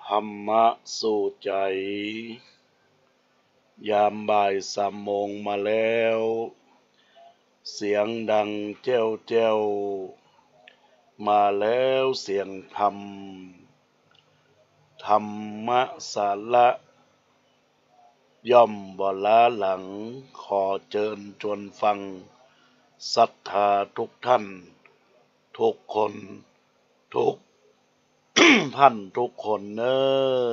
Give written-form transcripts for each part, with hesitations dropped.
ธรรมะสู่ใจยามบ่าย3 โมงมาแล้วเสียงดังแจ้วแจ้วมาแล้วเสียงธรรมธรรมะสาระย่อมบ่ล้าหลังขอเชิญชวนฟังศรัทธาทุกท่านทุกคนทุก ท่านทุกคนเนอ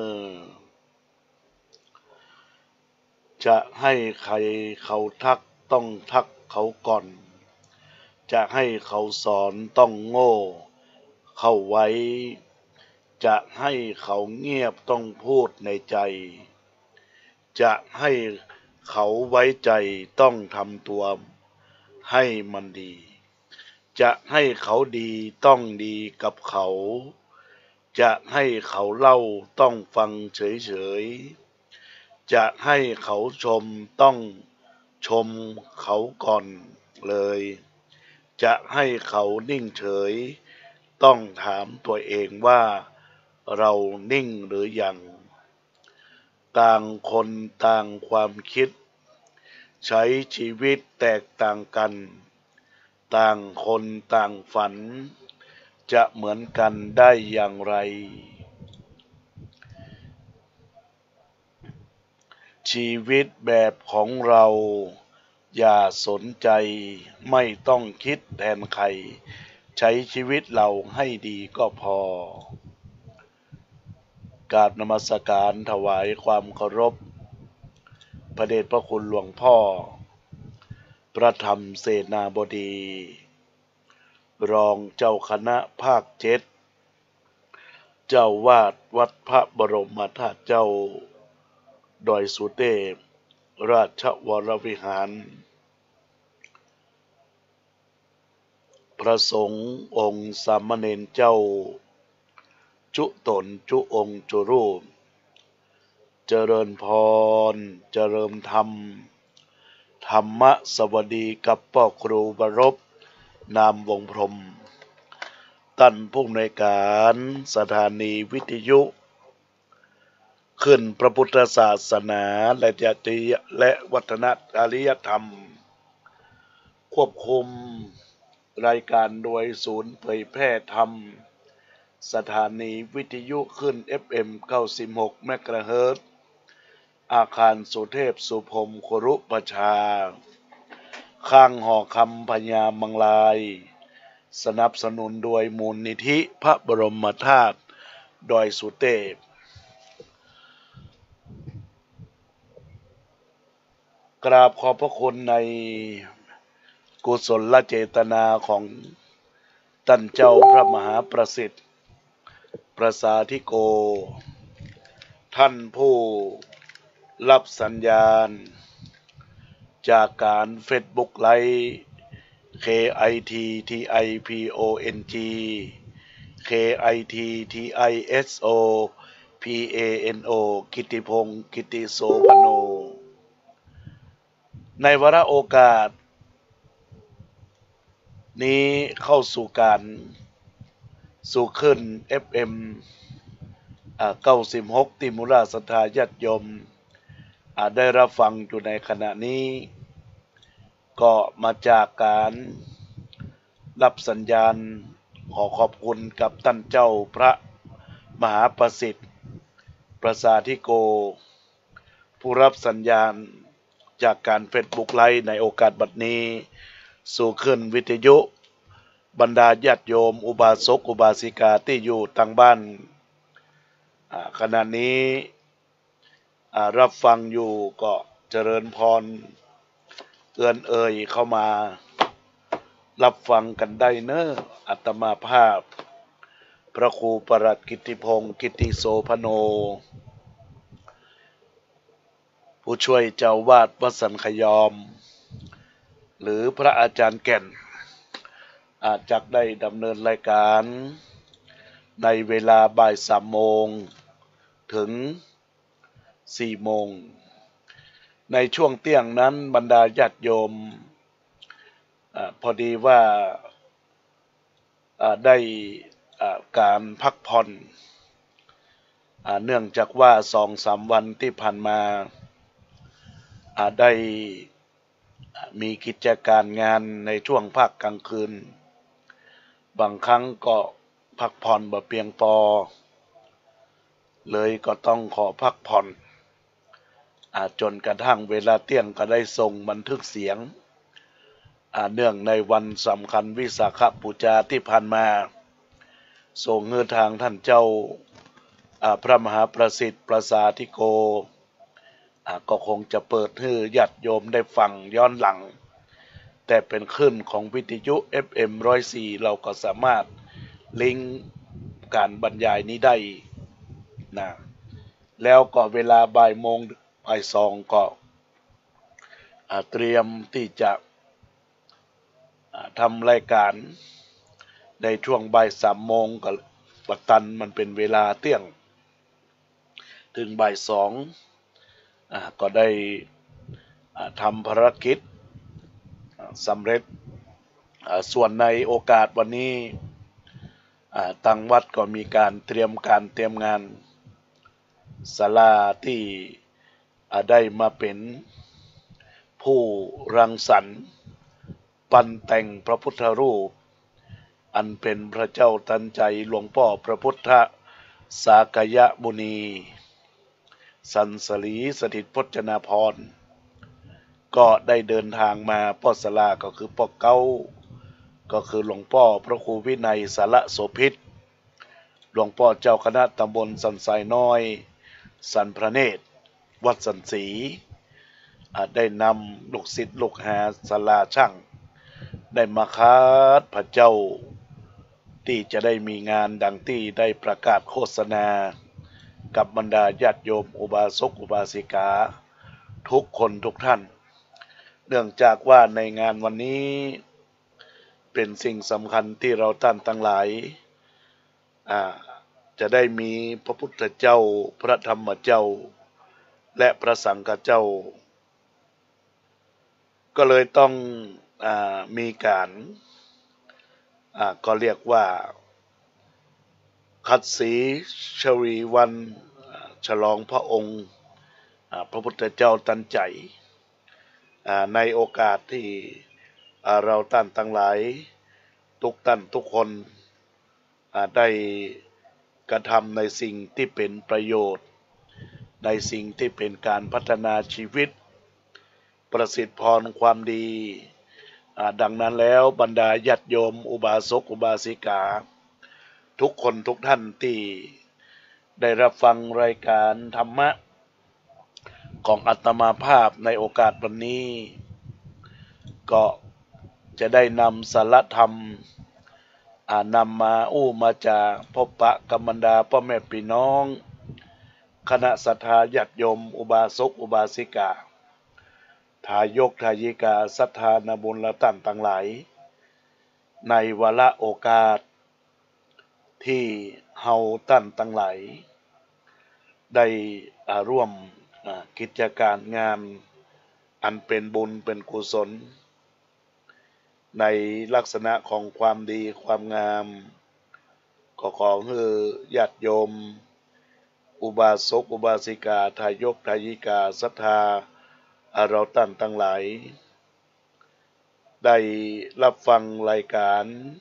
จะให้ใครเขาทักต้องทักเขาก่อนจะให้เขาสอนต้องโง่เข้าไว้จะให้เขาเงียบต้องพูดในใจจะให้เขาไว้ใจต้องทำตัวให้มันดีจะให้เขาดีต้องดีกับเขาจะให้เขาเล่าต้องฟังเฉยๆจะให้เขาชมต้องชมเขาก่อนเลยจะให้เขานิ่งเฉยต้องถามตัวเองว่าเรานิ่งหรือยังต่างคนต่างความคิดใช้ชีวิตแตกต่างกันต่างคนต่างฝันจะเหมือนกันได้อย่างไรชีวิตแบบของเราอย่าสนใจไม่ต้องคิดแทนใครใช้ชีวิตเราให้ดีก็พอกราบนมัสการถวายความเคารพพระเดชพระคุณหลวงพ่อพระธรรมเสนาบดีรองเจ้าคณะภาค7เจ้าวาดวัดพระบรมธาตุเจ้าดอยสุเทพราชวรวิหารพระสงฆ์องค์สามเณรเจ้าจุตนจุองค์จุรูปเจริญพรเจริญธรรมธรรมสวัสดีกับพ่อครูบรพนามวงพรหมท่านผู้อำนวยการสถานีวิทยุขึ้นพระพุทธศาสนาและจริยและวัฒนจริยธรรมควบคุมรายการโดยศูนย์เผยแพร่ธรรมสถานีวิทยุขึ้น FM 96 เมกะเฮิรตซ์อาคารสุเทพสุพรมครุประชาข้างหอคำพญามังลายสนับสนุนโดยมูลนิธิพระบรมธาตุดอยสุเทพกราบขอบพระคุณในกุศลเจตนาของท่านเจ้าพระมหาประสิทธิ์ประสาธิโกท่านผู้รับสัญญาณจากการเฟซบุ๊กไลฟ์ KITTIPONG KITTISOPANO กิติพงศ์กิติโสพโนในวาระโอกาสนี้เข้าสู่การสู่ขึ้น FM 96ที่มูลศรัทธาญาติโยมได้รับฟังอยู่ในขณะนี้ก็มาจากการรับสัญญาณขอขอบคุณกับท่านเจ้าพระมหาประสิทธิ์ประสาธิโกผู้รับสัญญาณจากการเฟซบุ๊กไลฟ์ในโอกาสบัดนี้สู่ขึ้นวิทยุบรรดาญาติโยมอุบาสกอุบาสิกาที่อยู่ทางบ้านขณะนี้รับฟังอยู่ก็เจริญพรเอื้อนเอ่ยเข้ามารับฟังกันได้เนอะอาตมาภาพพระครูประหลัดกิติพงศ์กิติโสพโนผู้ช่วยเจ้าวาดวัดสันขยอมหรือพระอาจารย์แก่นอาจจะได้ดำเนินรายการในเวลาบ่าย3 โมงถึง4 โมงในช่วงเที่ยงนั้นบรรดาญาติโยมพอดีว่าได้การพักผ่อนเนื่องจากว่า2-3 วันที่ผ่านมาได้มีกิจการงานในช่วงภาคกลางคืนบางครั้งก็พักผ่อนบ่เพียงพอเลยก็ต้องขอพักผ่อนจนกระทั่งเวลาเที่ยงก็ได้ส่งบันทึกเสียงเนื่องในวันสำคัญวิสาขบูชาที่ผ่านมาส่งเงือทางท่านเจ้าพระมหาประสิทธิ์ประสาธิโกก็คงจะเปิดให้ญาติโยมได้ฟังย้อนหลังแต่เป็นคลื่นของวิทยุ FM 104เราก็สามารถลิงก์การบรรยายนี้ได้นะแล้วก็เวลาบ่ายโมงบ่ายสองก็เตรียมที่จะทำรายการในช่วงบ่าย3 โมงก็ปัตตันมันเป็นเวลาเที่ยงถึงบ่ายสองก็ได้ทำภารกิจสำเร็จส่วนในโอกาสวันนี้ทางวัดก็มีการเตรียมงานศาลาที่ได้มาเป็นผู้รังสรรค์ปั้นแต่งพระพุทธรูปอันเป็นพระเจ้าทันใจหลวงพ่อพระพุทธสากยมุนีสันสลีสถิตพจนาภรณ์ก็ได้เดินทางมาพ่อศาลาก็คือพ่อเก้าก็คือหลวงพ่อพระครูวินัยสารโสภิตหลวงพ่อเจ้าคณะตำบลสันทรายน้อยสันพระเนตรวัดสันศรีได้นำลูกศิษย์ลูกหาศาลาช่างได้มาคัดพระเจ้าที่จะได้มีงานดังที่ได้ประกาศโฆษณากับบรรดาญาติโยมอุบาสกอุบาสิกาทุกคนทุกท่านเนื่องจากว่าในงานวันนี้เป็นสิ่งสำคัญที่เราท่านทั้งหลายจะได้มีพระพุทธเจ้าพระธรรมเจ้าและพระสังฆเจ้าก็เลยต้องมีการก็เรียกว่าขัดสีชวีวันฉลองพระองค์พระพุทธเจ้าตันใจในโอกาสที่เราท่านทั้งหลายทุกท่านทุกคนได้กระทำในสิ่งที่เป็นประโยชน์ในสิ่งที่เป็นการพัฒนาชีวิตประสิทธิพรความดีดังนั้นแล้วบรรดาญาติโยมอุบาสกอุบาสิกาทุกคนทุกท่านที่ได้รับฟังรายการธรรมะของอาตมาภาพในโอกาสวันนี้ก็จะได้นำสารธรรมนำมามาจากพบปะกับบรรดาพ่อแม่พี่น้องคณะศรัทธาญาติโยมอุบาสกอุบาสิกาทายกทายิกาศรัทธานาบุญละตั้นต่างหลายในวาระโอกาสที่เฮาตั้นต่างหลายได้ร่วมกิจการงานอันเป็นบุญเป็นกุศลในลักษณะของความดีความงามก็ขอให้ญาติโยมอุบาสกอุบาสิกาทายกทายิกาศรัทธาเราท่านทั้งหลายได้รับฟังรายการ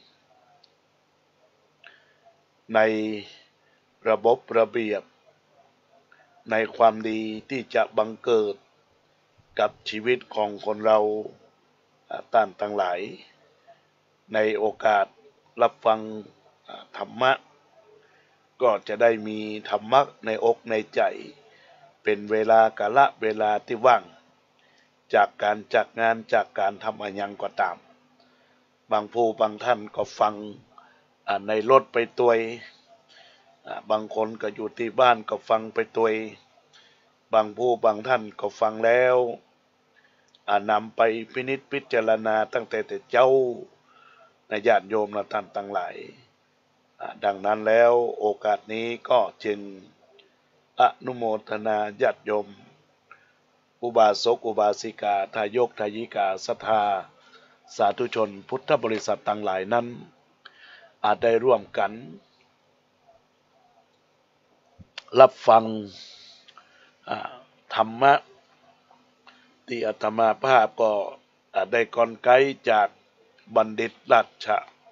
ในระบบระเบียบในความดีที่จะบังเกิดกับชีวิตของคนเราท่านทั้งหลายในโอกาสรับฟังธรรมะก็จะได้มีธรรมะในอกในใจเป็นเวลากาละเวลาที่ว่างจากการจัดงานจากการทำอะไรยังก็ตามบางผู้บางท่านก็ฟังในรถไปตัวยบางคนก็อยู่ที่บ้านก็ฟังไปตัวยบางผู้บางท่านก็ฟังแล้วนำไปพินิจพิจารณาตั้งแต่เจ้าในญาติโยมและท่านทั้งหลายดังนั้นแล้วโอกาสนี้ก็จึงอนุโมทนาญาติโยมอุบาสกอุบาสิกาทายกทายิกาศรัทธาสาธุชนพุทธบริษัทต่างหลายนั้นได้ร่วมกันรับฟังธรรมะที่อาตมาภาพก็ได้กลไกจากบัณฑิตราช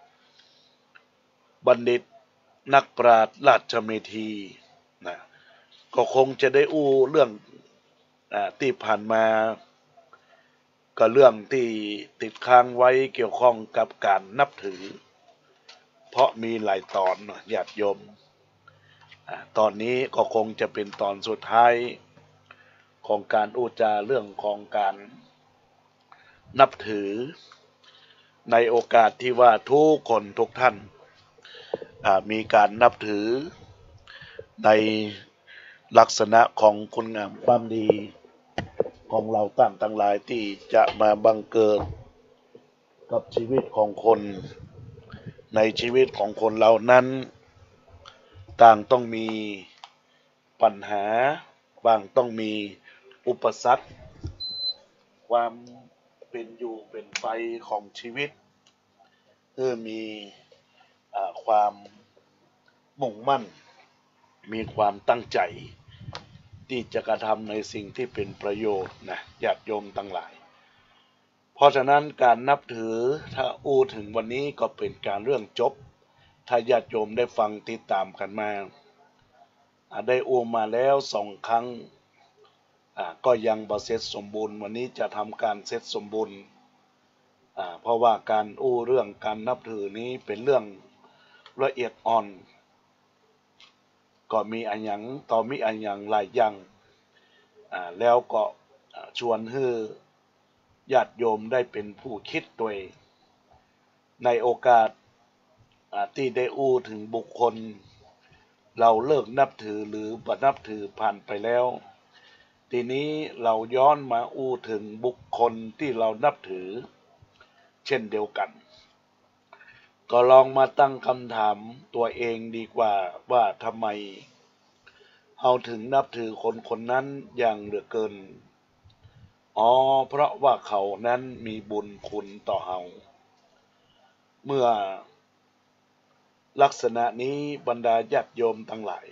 บัณฑิตนักปราชญ์ราชเมธีนะก็คงจะได้อู้เรื่องที่ผ่านมาก็เรื่องที่ติดค้างไว้เกี่ยวข้องกับการนับถือเพราะมีหลายตอนญาติโยมตอนนี้ก็คงจะเป็นตอนสุดท้ายของการอู้จาเรื่องของการนับถือในโอกาสที่ว่าทุกคนทุกท่านมีการนับถือในลักษณะของคุณงามความดีของเราต่างทั้งหลายที่จะมาบังเกิดกับชีวิตของคนในชีวิตของคนเหล่านั้นต่างต้องมีปัญหาบางต้องมีอุปสรรคความเป็นอยู่เป็นไปของชีวิตมีความมุ่งมั่นมีความตั้งใจที่จะกระทำในสิ่งที่เป็นประโยชน์นะญาติโยมทั้งหลายเพราะฉะนั้นการนับถือถ้าอู้ถึงวันนี้ก็เป็นการเรื่องจบถ้าญาติโยมได้ฟังติดตามกันมาได้อู้มาแล้ว2 ครั้งก็ยังบ่เสร็จสมบูรณ์วันนี้จะทำการเสร็จสมบูรณ์เพราะว่าการอู้เรื่องการนับถือนี้เป็นเรื่องละเอียดอ่อนก็มีอันหยังต่อมีอันหยังหลายอย่างแล้วก็ชวนให้ญาติโยมได้เป็นผู้คิดตัวเองในโอกาสที่ได้อู้ถึงบุคคลเราเลิกนับถือหรือบ่นับถือผ่านไปแล้วทีนี้เราย้อนมาอู้ถึงบุคคลที่เรานับถือเช่นเดียวกันก็ลองมาตั้งคำถามตัวเองดีกว่าว่าทำไมเราถึงนับถือคนคนนั้นอย่างเหลือเกินเพราะว่าเขานั้นมีบุญคุณต่อเราเมื่อลักษณะนี้บรรดาญาติโยมทั้งหลาย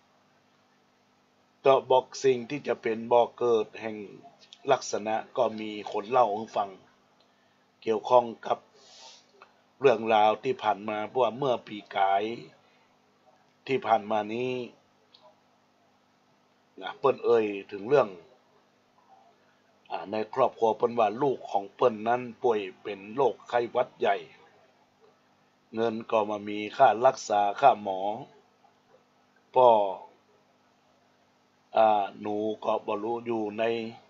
ก็บอกสิ่งที่จะเป็นบ่อเกิดแห่งลักษณะก็มีคนเล่าให้ฟังเกี่ยวข้องกับเรื่องราวที่ผ่านมาเพราะว่าเมื่อปีกายที่ผ่านมานี้เปิ้นเอ่ยถึงเรื่องในครอบครัวเปิ้นว่าลูกของเปิ้นนั้นป่วยเป็นโรคไข้หวัดใหญ่เงินก็มามีค่ารักษาค่าหมอพ่อหนูก็บ่รู้อยู่ใน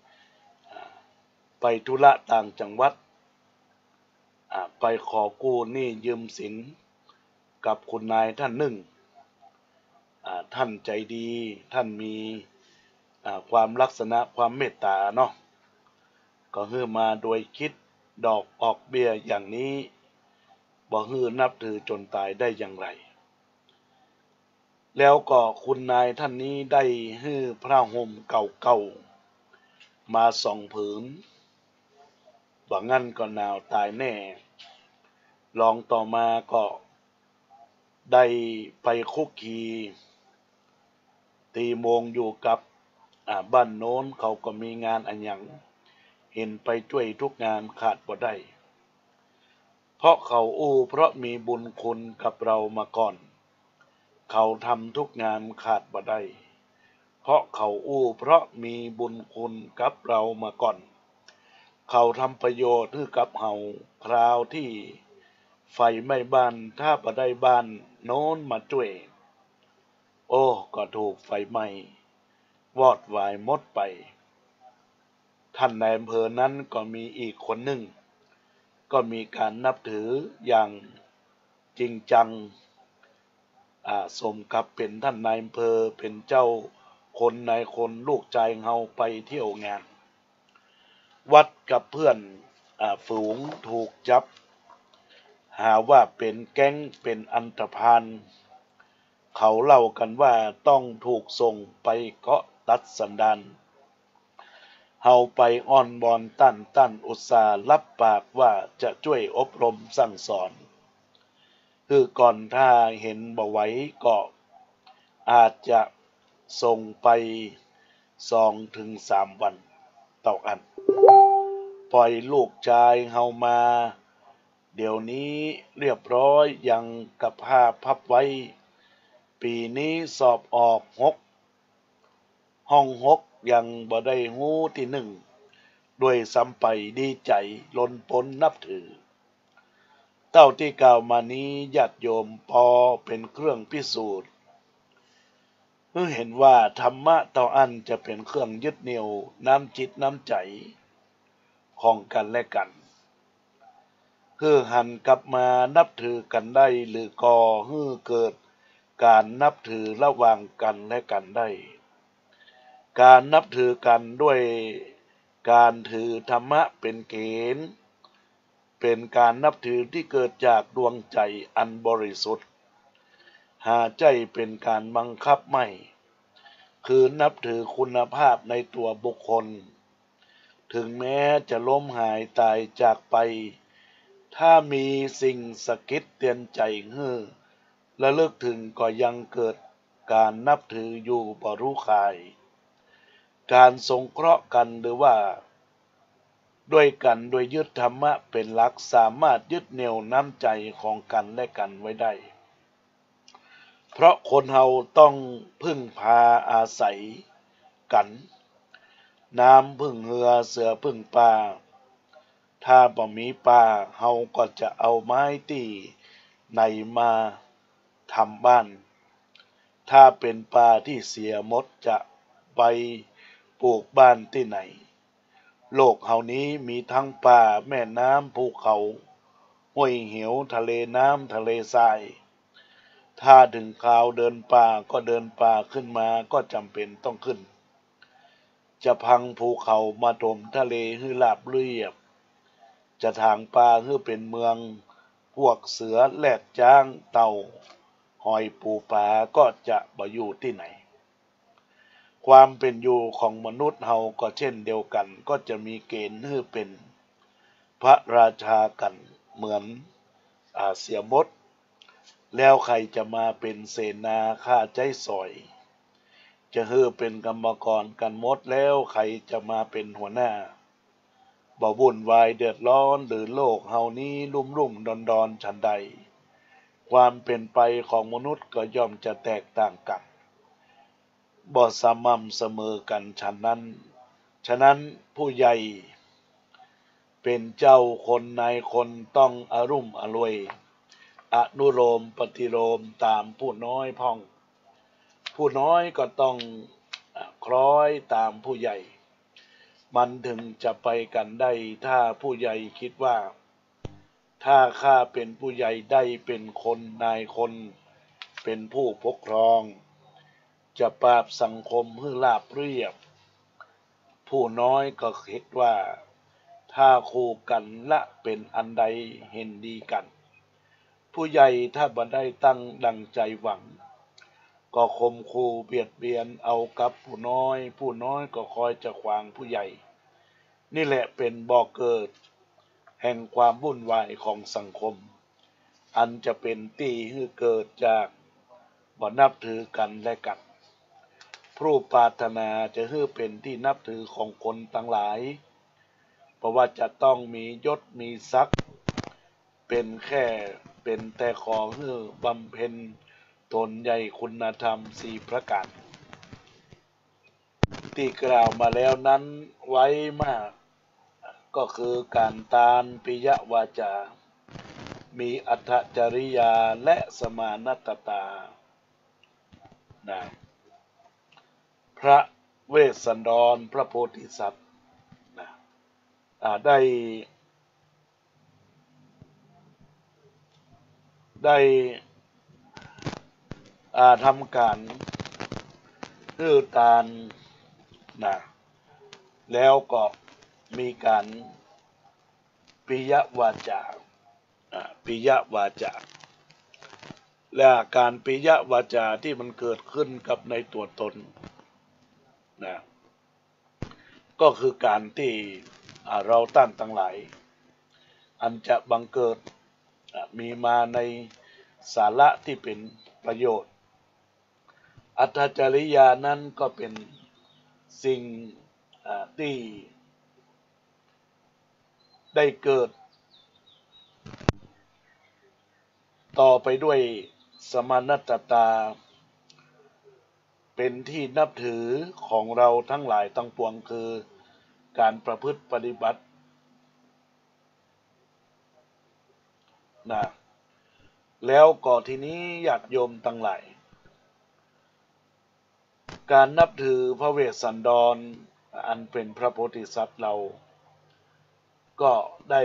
ไปธุระต่างจังหวัดไปขอกู้หนี้ยืมสินกับคุณนายท่านหนึ่งท่านใจดีท่านมีความลักษณะความเมตตาเนาะก็ฮื้อมาโดยคิดดอกออกเบี้ยอย่างนี้บ่ฮื้อนับถือจนตายได้อย่างไรแล้วก็คุณนายท่านนี้ได้ฮื้อพระห่มเก่าๆมา2 ผืนว่างั้นก็หนาวตายแน่ลองต่อมาก็ได้ไปคุกคีตีโมงอยู่กับบ้านโน้นเขาก็มีงานอันหยังเห็นไปช่วยทุกงานขาดบ่ได้เพราะเขาเพราะมีบุญคุณกับเรามาก่อนเขาทำทุกงานขาดบ่ได้เพราะเขาเพราะมีบุญคุณกับเรามาก่อนเขาทำประโยชน์ให้กับเฮาคราวที่ไฟไหม้บ้านถ้าบ่ได้บ้านโน้นมาช่วยก็ถูกไฟไหม้วอดวายหมดไปท่านในอำเภอนั้นก็มีอีกคนหนึ่งก็มีการนับถืออย่างจริงจังสมกับเป็นท่านนายอำเภอเป็นเจ้าคนนายคนลูกใจเฮาไปเที่ยวงานวัดกับเพื่อนฝูงถูกจับหาว่าเป็นแก๊งเป็นอันธพาลเขาเล่ากันว่าต้องถูกส่งไปเกาะตัดสันดานเฮาไปอ้อนบอนตั้นอุตสาห์รับปากว่าจะช่วยอบรมสั่งสอนคือก่อนถ้าเห็นบ่ไหวก็อาจจะส่งไป2 ถึง 3 วันต่ออันปล่อยลูกชายเฮามาเดี๋ยวนี้เรียบร้อยยังกับผ้าพับไว้ปีนี้สอบออกห้อง 6ยังบ่ได้ฮู้ที่1ด้วยซ้ำไปดีใจล้นพ้นนับถือเต้าที่กล่าวมานี้ญาติโยมพอเป็นเครื่องพิสูจน์เห็นว่าธรรมะต่ออันจะเป็นเครื่องยึดเหนี่ยวน้ำจิตน้ำใจของกันและกันหันกลับมานับถือกันได้หรือก่อเกิดการนับถือระหว่างกันและกันได้การนับถือกันด้วยการถือธรรมะเป็นเกณฑ์เป็นการนับถือที่เกิดจากดวงใจอันบริสุทธิ์หาใจเป็นการบังคับไม่นับถือคุณภาพในตัวบุคคลถึงแม้จะล้มหายตายจากไปถ้ามีสิ่งสะกิดเตือนใจระลึกถึงก็ยังเกิดการนับถืออยู่บ่รู้คายการสงเคราะห์กันหรือว่าด้วยกันโดยยึดธรรมะเป็นหลักสามารถยึดเหนี่ยวน้ำใจของกันและกันไว้ได้เพราะคนเฮาต้องพึ่งพาอาศัยกันน้ำพึ่งเรือเสือพึ่งปลาถ้าบ่มีปลาเฮาก็จะเอาไม้ตีไหนมาทำบ้านถ้าเป็นปลาที่เสียหมดจะไปปลูกบ้านที่ไหนโลกเฮานี้มีทั้งป่าแม่น้ำภูเขาห้วยเหวทะเลน้ำทะเลทรายถ้าถึงคราวเดินป่าก็เดินป่าขึ้นมาก็จำเป็นต้องขึ้นจะพังภูเขามาถมทะเลให้ราบเรียบจะทางป่าให้เป็นเมืองพวกเสือแลดจ้างเต่าหอยปูปลาก็จะบ่อยู่ที่ไหนความเป็นอยู่ของมนุษย์เฮาก็เช่นเดียวกันก็จะมีเกณฑ์ให้เป็นพระราชากันเหมือนเสียมดแล้วใครจะมาเป็นเสนาข้าใจสอยจะเป็นกรรมกรกันหมดแล้วใครจะมาเป็นหัวหน้าบ่วุ่นวายเดือดร้อนหรือโลกเฮานี้รุ่มดอนฉันใดความเป็นไปของมนุษย์ก็ย่อมจะแตกต่างกันบ่สม่ำเสมอกันฉะนั้นผู้ใหญ่เป็นเจ้าคนนายคนต้องอรุ่มอร่วยอนุโลมปฏิโลมตามผู้น้อยพ่องผู้น้อยก็ต้องคล้อยตามผู้ใหญ่มันถึงจะไปกันได้ถ้าผู้ใหญ่คิดว่าถ้าข้าเป็นผู้ใหญ่ได้เป็นคนนายคนเป็นผู้ปกครองจะปราบสังคมให้ราบเรียบผู้น้อยก็คิดว่าถ้าคู่กันละเป็นอันใดเห็นดีกันผู้ใหญ่ถ้าบ่ได้ตั้งดังใจหวังก็ข่มขู่เบียดเบียนเอากับผู้น้อยก็คอยจะขวางผู้ใหญ่นี่แหละเป็นบ่อเกิดแห่งความวุ่นวายของสังคมอันจะเป็นที่ให้เกิดจากบ่นับถือกันและกันผู้ปรารถนาจะให้เป็นที่นับถือของคนทั้งหลายเพราะว่าจะต้องมียศมีศักดิ์เป็นแต่ขอให้บำเพ็ญตนใหญ่คุณธรรม4 ประการที่กล่าวมาแล้วนั้นไว้มากก็คือการตานปิยวาจามีอัตถจริยาและสมานัตตานะพระเวสสันดรพระโพธิสัตว์นะได้ทำการตานนะแล้วก็มีการปิยวาจาปิยวาจาและการปิยวาจาที่มันเกิดขึ้นกับในตัวตนนะก็คือการที่เราท่านทั้งหลายอันจะบังเกิดมีมาในสาระที่เป็นประโยชน์อัตถจริยานั้นก็เป็นสิ่งที่ได้เกิดต่อไปด้วยสมณัตตาเป็นที่นับถือของเราทั้งหลายทั้งปวงคือการประพฤติปฏิบัตินะแล้วก็ทีนี้ญาติโยมทั้งหลายการนับถือพระเวสสันดรอันเป็นพระโพธิสัตว์เราก็ได้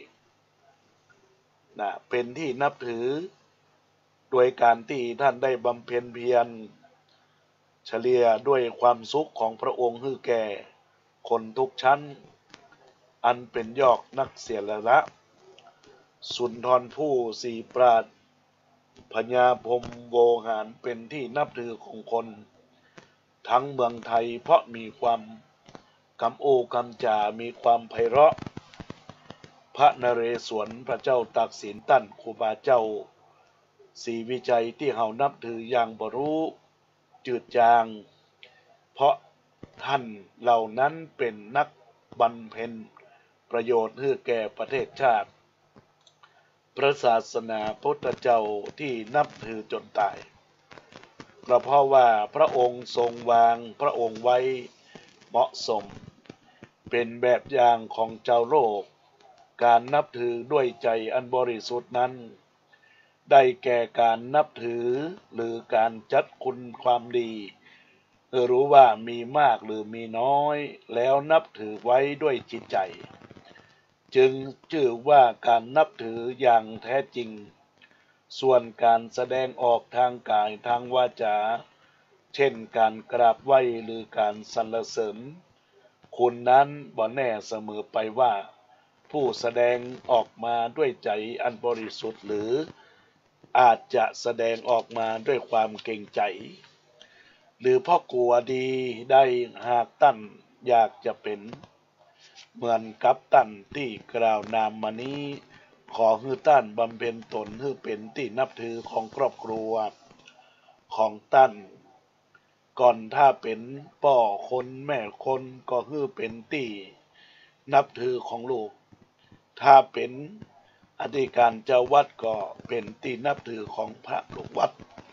เป็นที่นับถือโดยการที่ท่านได้บำเพ็ญเพียรเฉลี่ยด้วยความสุขของพระองค์ให้แก่คนทุกชั้นอันเป็นยอดนักเสียละละสุนทรภู่สีปราดพญาพรหมโวหารเป็นที่นับถือของคนทั้งเมืองไทยเพราะมีความกำโอ้กำจ่ามีความไพเราะพระนเรศวรพระเจ้าตากสินตั้นครูบาเจ้าศรีวิจัยที่เฮานับถืออย่างบ่รู้จืดจางเพราะท่านเหล่านั้นเป็นนักบำเพ็ญประโยชน์ให้แก่ประเทศชาติพระศาสนาพุทธเจ้าที่นับถือจนตายก็เพราะว่าพระองค์ทรงวางพระองค์ไว้เหมาะสมเป็นแบบอย่างของเจ้าโลกการนับถือด้วยใจอันบริสุทธิ์นั้นได้แก่การนับถือหรือการจัดคุณความดีรู้ว่ามีมากหรือมีน้อยแล้วนับถือไว้ด้วยจิตใจจึงชื่อว่าการนับถืออย่างแท้จริงส่วนการแสดงออกทางกายทางวาจาเช่นการกราบไหว้หรือการสรรเสริญคุณนั้นบ่แน่เสมอไปว่าผู้แสดงออกมาด้วยใจอันบริสุทธิ์หรืออาจจะแสดงออกมาด้วยความเกรงใจหรือเพราะกลัวดีได้หากตั้นอยากจะเป็นเหมือนกับตั้นที่กล่าวนามมานี้ขอให้ตั้นบำเพ็ญตนให้เป็นที่นับถือของครอบครัวของตั้นก่อนถ้าเป็นพ่อคนแม่คนก็ให้เป็นที่นับถือของลูกถ้าเป็นอธิการเจ้าวัดก็เป็นที่นับถือของพระลูกวัด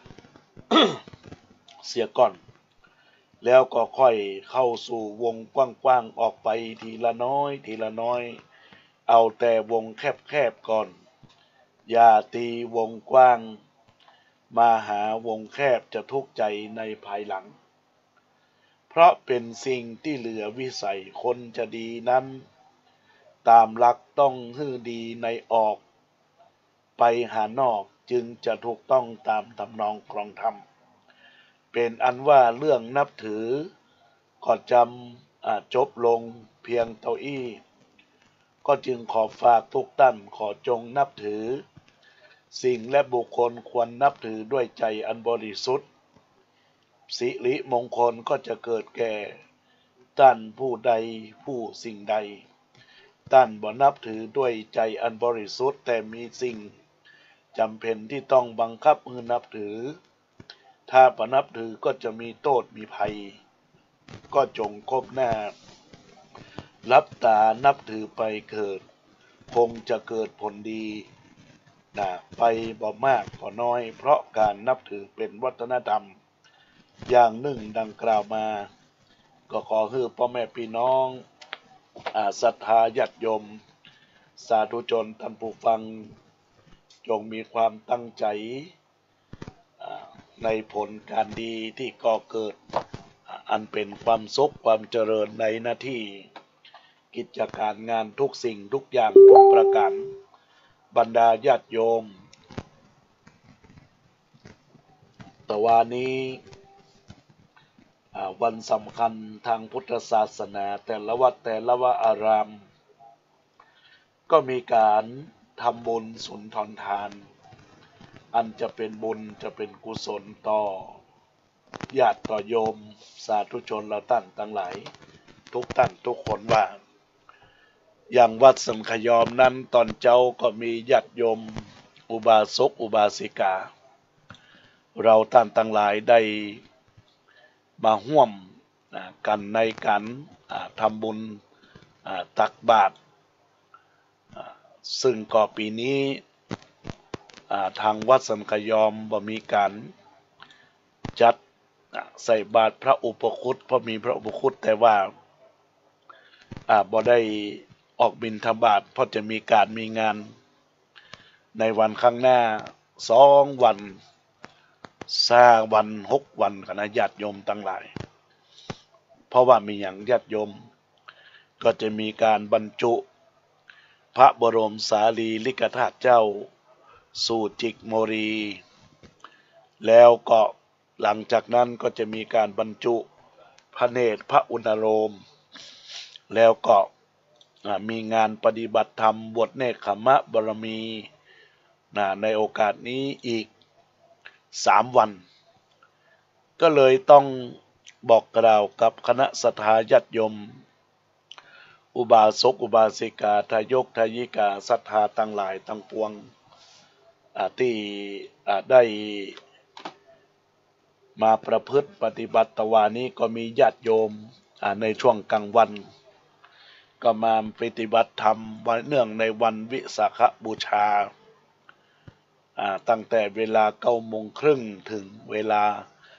เสียก่อนแล้วก็ค่อยเข้าสู่วงกว้างๆออกไปทีละน้อยทีละน้อยเอาแต่วงแคบๆก่อนอย่าตีวงกว้างมาหาวงแคบจะทุกข์ใจในภายหลังเพราะเป็นสิ่งที่เหลือวิสัยคนจะดีนั้นตามหลักต้องฮื้อดีในออกไปหานอกจึงจะถูกต้องตามทำนองครองธรรมเป็นอันว่าเรื่องนับถือก็จำจบลงเพียงเท่าอี้ก็จึงขอฝากทุกท่านขอจงนับถือสิ่งและบุคคลควรนับถือด้วยใจอันบริสุทธิ์สิริมงคลก็จะเกิดแก่ท่านผู้ใดผู้สิ่งใดท่านบ่นับถือด้วยใจอันบริสุทธิ์แต่มีสิ่งจำเป็นที่ต้องบังคับให้นับถือถ้าบ่นับถือก็จะมีโทษมีภัยก็จงคบหน้ารับตานับถือไปเกิดคงจะเกิดผลดีไปบ่มากบ่น้อยเพราะการนับถือเป็นวัฒนธรรมอย่างหนึ่งดังกล่าวมาก็ขอให้พ่อแม่พี่น้องศรัทธาญาติโยมสาธุชนท่านผู้ฟังจงมีความตั้งใจในผลการดีที่ก่อเกิดอันเป็นความสุขความเจริญในหน้าที่กิจการงานทุกสิ่งทุกอย่างทุกประการบรรดาญาติโยมแต่วันนี้วันสำคัญทางพุทธศาสนาแต่ละวัดแต่ละวาอารามก็มีการทำบุญสุนทรทานอันจะเป็นบุญจะเป็นกุศลต่อญาติต่อโยมสาธุชนเราตั้งทั้งหลายทุกท่านทุกคนว่าอย่างวัดสังขยอมนั้นตอนเจ้าก็มีญาติโยมอุบาสกอุบาสิกาเราท่านทั้งหลายได้มาร่วมกันในการทำบุญตักบาตรซึ่งก็ปีนี้ทางวัดสันกยอมบ่มีการจัดใส่บาตรพระอุปคุตเพราะมีพระอุปคุตแต่ว่าบ่ได้ออกบิณฑบาตเพราะจะมีการมีงานในวันข้างหน้า2 วัน5 วัน6 วันคณะญาติโยมทั้งหลายเพราะว่ามีอย่างญาติโยมก็จะมีการบรรจุพระบรมสารีริกธาตุเจ้าสู่จิกโมรีแล้วก็หลังจากนั้นก็จะมีการบรรจุพระเนตรพระอุณโลมแล้วก็มีงานปฏิบัติธรรมบวชเนกขมะบารมีในโอกาสนี้อีก3 วันก็เลยต้องบอกกล่าวกับคณะศรัทธาญาติโยมอุบาสกอุบาสิกาทายกทายิกาศรัทธาทั้งหลายทั้งปวงที่ได้มาประพฤติปฏิบัติตวานี้ก็มีญาติโยมในช่วงกลางวันก็มาปฏิบัติธรรมวันเนื่องในวันวิสาขบูชาตั้งแต่เวลา9:30ถึงเวลา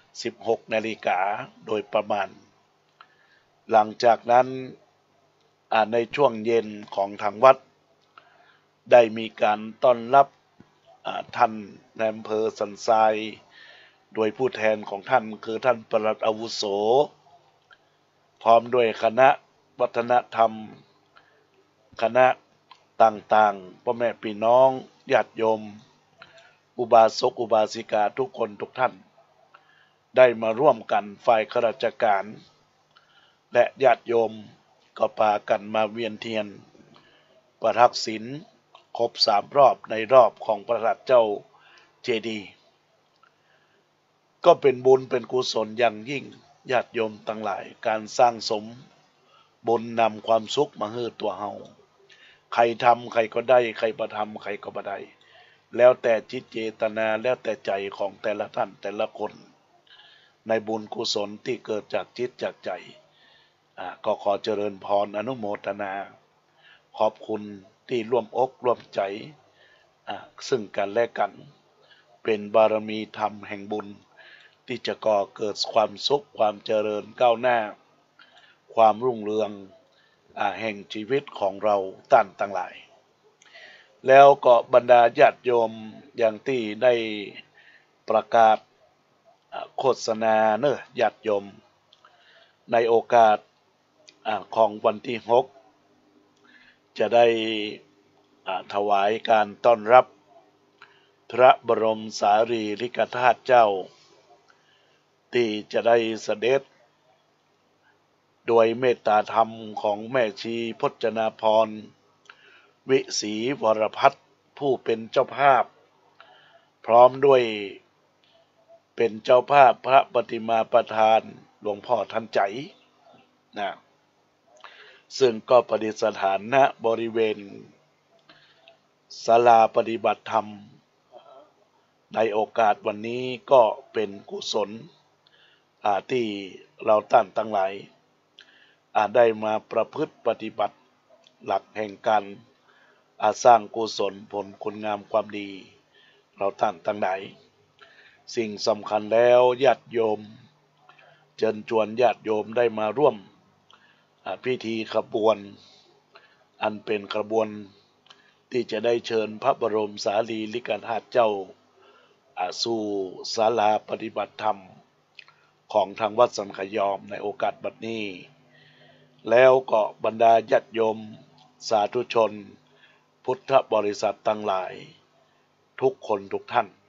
16 นาฬิกาโดยประมาณหลังจากนั้นในช่วงเย็นของทางวัดได้มีการต้อนรับท่านนายอำเภอสันทรายโดยผู้แทนของท่านคือท่านปลัดอาวุโสพร้อมด้วยคณะวัฒนธรรมคณะต่างๆพ่อแม่พี่น้องญาติโยมอุบาสกอุบาสิกาทุกคนทุกท่านได้มาร่วมกันฝ่ายข้าราชการและญาติโยมก็พากันมาเวียนเทียนประทักษิณครบ3 รอบในรอบของพระราชเจ้าเจดีย์ก็เป็นบุญเป็นกุศลอย่างยิ่งญาติโยมทั้งหลายการสร้างสมบุญนำความสุขมาให้ตัวเฮาใครทำใครก็ได้ใครบ่ทำใครก็บ่ได้แล้วแต่จิตเจตนาแล้วแต่ใจของแต่ละท่านแต่ละคนในบุญกุศลที่เกิดจากจิตจากใจก็ขอเจริญพรอนุโมทนาขอบคุณที่ร่วมอกร่วมใจซึ่งกันและกันเป็นบารมีธรรมแห่งบุญที่จะก่อเกิดความสุขความเจริญก้าวหน้าความรุ่งเรืองแห่งชีวิตของเราท่านทั้งหลายแล้วก็บรรดาญาติโยมอย่างที่ได้ประกาศโฆษณาเนอะญาติโยมในโอกาสของวันที่6จะได้ถวายการต้อนรับพระบรมสารีริกธาตุเจ้าที่จะได้เสด็จโดยเมตตาธรรมของแม่ชีพจนาภรณ์วิศรีวรพัฒน์ผู้เป็นเจ้าภาพพร้อมด้วยเป็นเจ้าภาพพระปฏิมาประธานหลวงพ่อทันใจนะซึ่งก็ประดิษฐานณบริเวณศาลาปฏิบัติธรรมในโอกาสวันนี้ก็เป็นกุศลที่เราท่านทั้งหลายได้มาประพฤติปฏิบัติหลักแห่งการสร้างกุศลผลคุณงามความดีเราท่านทั้งหลายสิ่งสำคัญแล้วญาติโยมเชิญชวนญาติโยมได้มาร่วมพิธีขบวนอันเป็นขบวนที่จะได้เชิญพระบรมสารีริกธาตุเจ้าสู่ศาลาปฏิบัติธรรมของทางวัดสันขยอมในโอกาสบัดนี้แล้วก็บรรดาญาติโยมสาธุชนพุทธบริษัททั้งหลายทุกคนทุกท่าน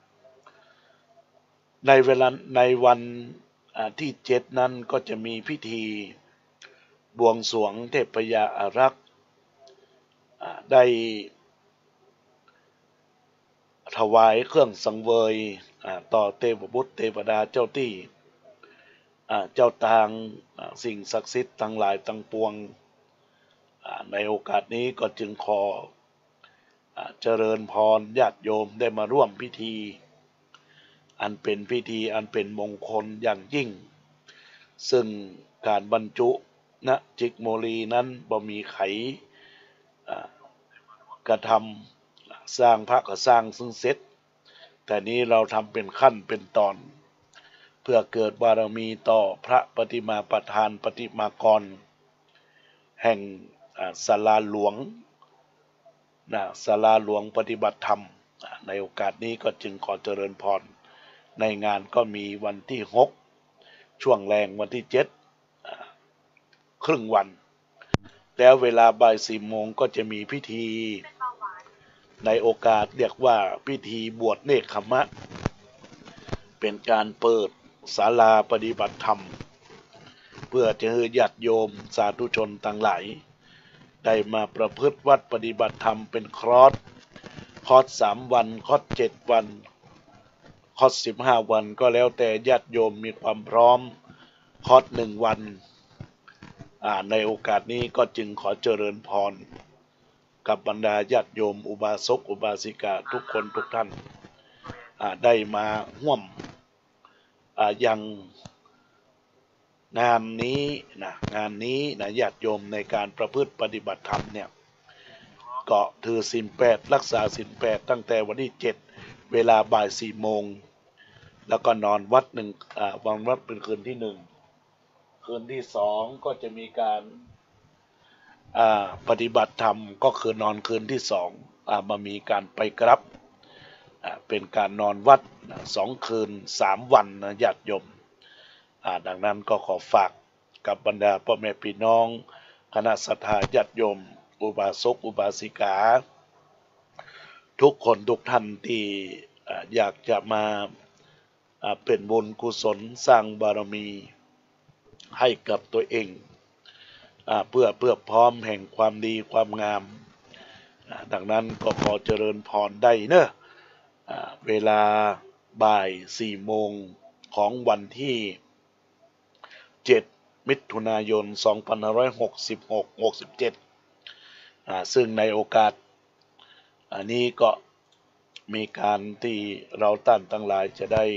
ในวันที่7นั้นก็จะมีพิธีบวงสรวงเทพยาอารักษ์ได้ถวายเครื่องสังเวยต่อเทพบุตรเทวดาเจ้าที่เจ้าทางสิ่งศักดิ์สิทธิ์ทั้งหลายทั้งปวงในโอกาสนี้ก็จึงขอเจริญพรญาติโยมได้มาร่วมพิธีอันเป็นพิธีอันเป็นมงคลอย่างยิ่งซึ่งการบรรจุณจิกโมลีนั้นบ่มีไขกระทำสร้างพระก็สร้างซึ่งเสร็จแต่นี้เราทำเป็นขั้นเป็นตอนเพื่อเกิดบารมีต่อพระปฏิมาประธานปฏิมากรแห่งศาลาหลวงศาลาหลวงปฏิบัติธรรมในโอกาสนี้ก็จึงขอเจริญพรในงานก็มีวันที่6ช่วงแรงวันที่7ครึ่งวันแล้วเวลาบ่าย4 โมงก็จะมีพิธีในโอกาสเรียกว่าพิธีบวชเนกขมะเป็นการเปิดศาลาปฏิบัติธรรมเพื่อจะให้ญาติโยมสาธุชนต่างหลายได้มาประพฤติวัดปฏิบัติธรรมเป็นคอร์ส3 วันคอร์ส7 วันคอร์ส15 วันก็แล้วแต่ญาติโยมมีความพร้อมคอร์ส1 วันในโอกาสนี้ก็จึงขอเจริญพรกับบรรดาญาติโยมอุบาสกอุบาสิกาทุกคนทุกท่านได้มาร่วมยังงานนี้ญาติโยมในการประพฤติปฏิบัติธรรมเนี่ยก็ถือศีล8รักษาศีล8ตั้งแต่วันที่7เวลาบ่าย4 โมงแล้วก็นอนวัดวันวัดเป็นคืนที่1คืนที่2ก็จะมีการปฏิบัติธรรมก็คือนอนคืนที่2มามีการไปกรับเป็นการนอนวัด2 คืน 3 วันนะญาติโยมดังนั้นก็ขอฝากกับบรรดาพ่อแม่พี่น้องคณะศรัทธาญาติโยมอุบาสกอุบาสิกาทุกคนทุกท่านที่อยากจะมาเป็นบุญกุศลสร้างบารมีให้กับตัวเองเพื่อพร้อมแห่งความดีความงามดังนั้นก็ขอเจริญพรได้เนอะเวลาบ่าย4 โมงของวันที่7 มิถุนายน 2566-67ซึ่งในโอกาสนี้ก็มีการที่เราท่านทั้งหลายจะได้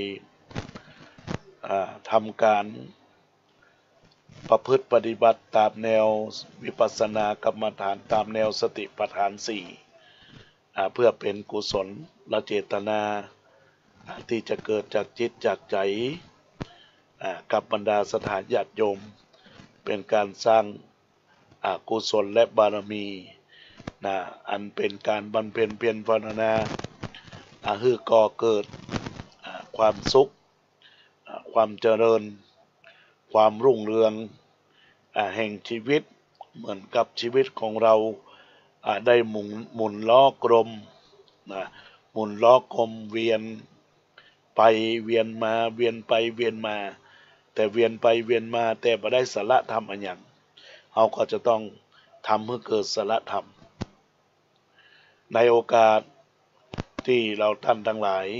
ทำการประพฤติปฏิบัติตามแนววิปัสสนากรรมฐานตามแนวสติปัฏฐาน4เพื่อเป็นกุศลและเจตนาที่จะเกิดจากจิตจากใจกับบรรดาสถานญาติโยมเป็นการสร้างกุศลและบารมีอันเป็นการบำเพ็ญเพียรภาวนาให้ก่อเกิดความสุขความเจริญความรุ่งเรืองแห่งชีวิตเหมือนกับชีวิตของเราได้หมุนล้อกลมหมุนล้อกลมเวียนไปเวียนมาเวียนไปเวียนมาแต่เวียนไปเวียนมาแต่บ่ได้สาระธรรมอันหยังเราก็จะต้องทำให้เกิดสาระธรรมในโอกาสที่เราท่านทั้งหลาย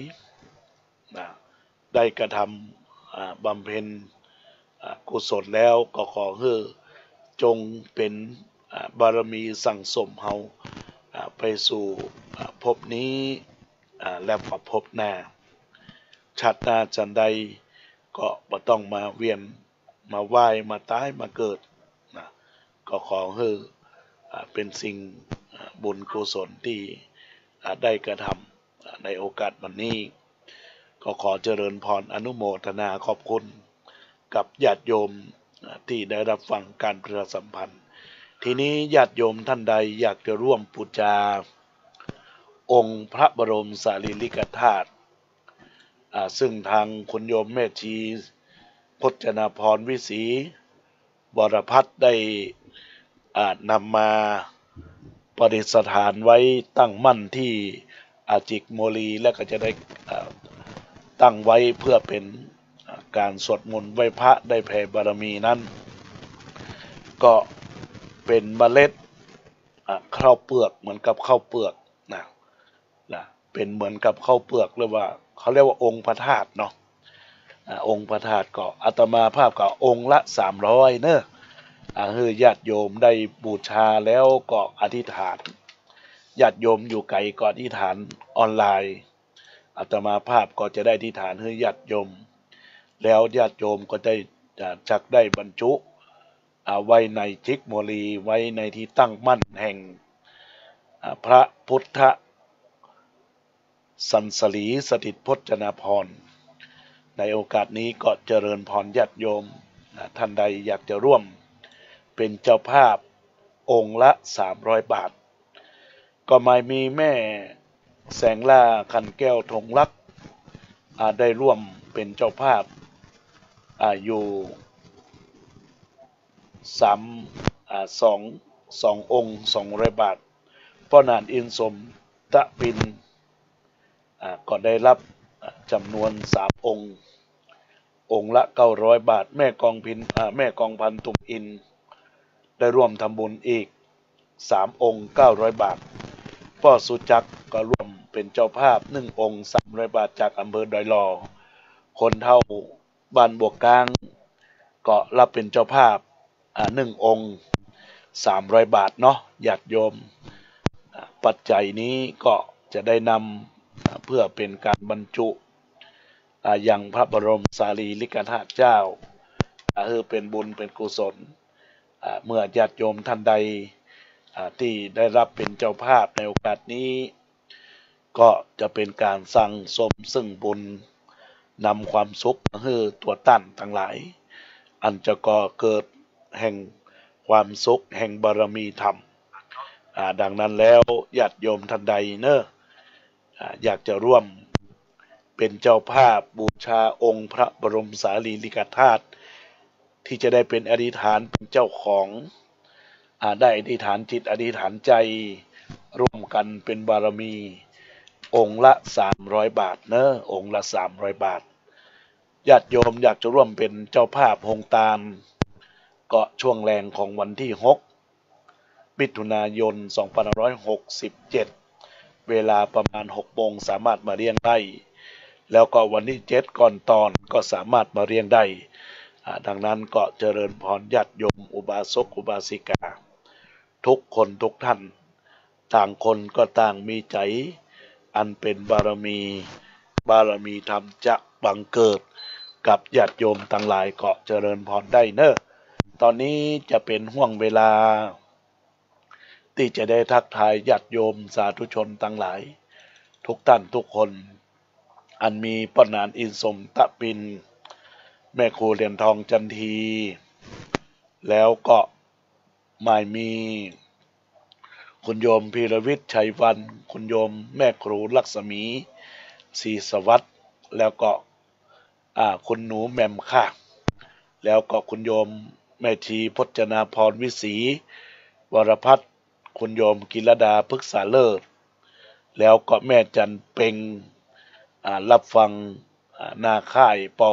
ได้กระทำบำเพ็ญกุศลแล้วก็ขอให้จงเป็นบารมีสั่งสมเฮาไปสู่ภพนี้และภพหน้าชาติหน้าจันใดก็บ่ต้องมาเวียนมาว่ายมาตายมาเกิดก็ขอให้เป็นสิ่งบุญกุศลที่ได้กระทำในโอกาสวันนี้ก็ขอเจริญพรอนุโมทนาขอบคุณกับญาติโยมที่ได้รับฟังการประชาสัมพันธ์ทีนี้ญาติโยมท่านใดอยากจะร่วมบูชาองค์พระบรมสารีริกธาตุซึ่งทางคุณโยมแม่ชีพจนาพรวิศีบรพัฒน์ได้นำมาประดิษฐานไว้ตั้งมั่นที่จิกโมลีและก็จะได้ตั้งไว้เพื่อเป็นการสวดมนต์ไหว้พระได้แผ่บารมีนั้นก็เป็นเมล็ดข้าวเปลือกเหมือนกับข้าวเปลือกเป็นเหมือนกับข้าวเปลือกหรือว่าเขาเรียกว่าองค์พระธาตุเนาะองค์พระธาตุก็อาตมาภาพก็องค์ละ300เนอะให้ญาติโยมได้บูชาแล้วก็อธิษฐานญาติโยมอยู่ไกลก็อธิษฐานออนไลน์อาตมาภาพก็จะได้อธิษฐานให้ญาติโยมแล้วญาติโยมก็ได้จักได้บรรจุไว้ในจิกโมลีไว้ในที่ตั้งมั่นแห่งพระพุทธสันสลีสถิตพจนาภรณ์ในโอกาสนี้ก็เจริญพรญาติโยมท่านใดอยากจะร่วมเป็นเจ้าภาพองค์ละ300 บาทก็ไม่มีแม่แสงล่าขันแก้วธงรักได้ร่วมเป็นเจ้าภาพอยู่สององค์200 บาทพ่อนานอินสมตะปินก็ได้รับจำนวน3 องค์ละ900 บาทแม่กองพันตุ่มอินได้ร่วมทำบุญอีก3 องค์900 บาทพ่อสุจักรก็ร่วมเป็นเจ้าภาพ1 องค์300 บาทจากอำเภอดอยหล่อคนเท่าบ้านบวกกลางก็รับเป็นเจ้าภาพ1 องค์300 บาทเนาะญาติโยมปัจจัยนี้ก็จะได้นำเพื่อเป็นการบรรจุยังพระบรมสารีริกธาตุเจ้าเป็นบุญเป็นกุศลเมื่อญาติโยมท่านใดที่ได้รับเป็นเจ้าภาพในโอกาสนี้ก็จะเป็นการสั่งสมซึ่งบุญนำความสุขให้ตัวตั้นทั้งหลายอันจะก่อเกิดแห่งความสุขแห่งบารมีธรรมดังนั้นแล้วญาติโยมท่านใดอยากจะร่วมเป็นเจ้าภาพบูชาองค์พระบรมสารีริกธาตุที่จะได้เป็นอธิษฐานเป็นเจ้าของได้อธิษฐานจิตอธิษฐานใจร่วมกันเป็นบารมีองค์ละ300 บาทองค์ละ300 บาทญาติโยมอยากจะร่วมเป็นเจ้าภาพโฮงตามก็ช่วงแรงของวันที่6 มิถุนายน 2567 เวลาประมาณ 6 โมงสามารถมาเรียงได้แล้วก็วันที่7ก่อนตอนก็สามารถมาเรียงได้ดังนั้นก็เจริญพรญาติโยมอุบาสกอุบาสิกาทุกคนทุกท่านต่างคนก็ต่างมีใจอันเป็นบารมีธรรมจะบังเกิดกับญาติโยมทั้งหลายก็เจริญพรได้ตอนนี้จะเป็นห่วงเวลาที่จะได้ทักทายญาติโยมสาธุชนทั้งหลายทุกท่านทุกคนอันมีป้านานอินสมตะปินแม่ครูเหรียญทองจันทีแล้วก็ไม่มีคุณโยมพีรวิทย์ชัยวันคุณโยมแม่ครูลักษมีศรีสวัสดิ์แล้วก็คุณหนูแหม่มค่ะแล้วก็คุณโยมแม่ชีพจนาพรวิศีวรพัฒน์คุณโยมกิรดาพฤกษาเลิศแล้วก็แม่จันเพ็งรับฟังนาค่ายป